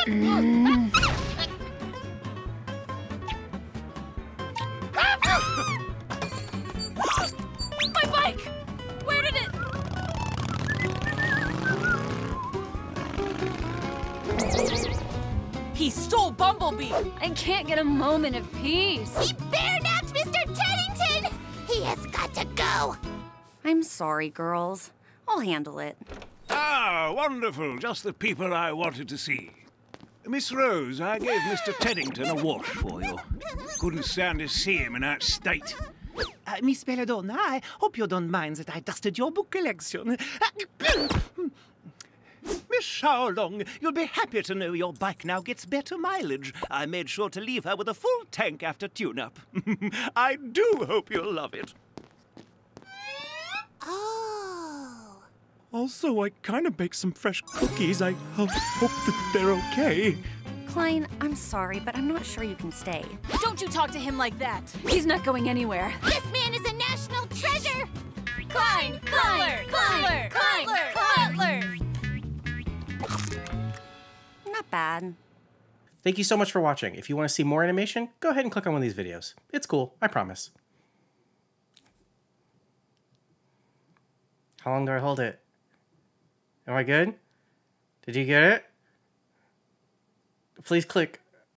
My bike! Where did it... He stole Bumblebee! I can't get a moment of peace. He bear-napped Mr. Teddington! He has got to go! I'm sorry, girls. I'll handle it. Ah, wonderful. Just the people I wanted to see. Miss Rose, I gave Mr. Teddington a wash for you. Couldn't stand to see him in that state. Miss Belladonna, I hope you don't mind that I dusted your book collection. Miss Showlong, you'll be happy to know your bike now gets better mileage. I made sure to leave her with a full tank after tune-up. I do hope you'll love it. Oh. Also, I kind of baked some fresh cookies. I hope that they're okay. Klein, I'm sorry, but I'm not sure you can stay. Don't you talk to him like that! He's not going anywhere. This man is a national treasure! Klein! Cutler! Cutler! Cutler! Cutler! Not bad. Thank you so much for watching. If you want to see more animation, go ahead and click on one of these videos. It's cool, I promise. How long do I hold it? Am I good? Did you get it? Please click.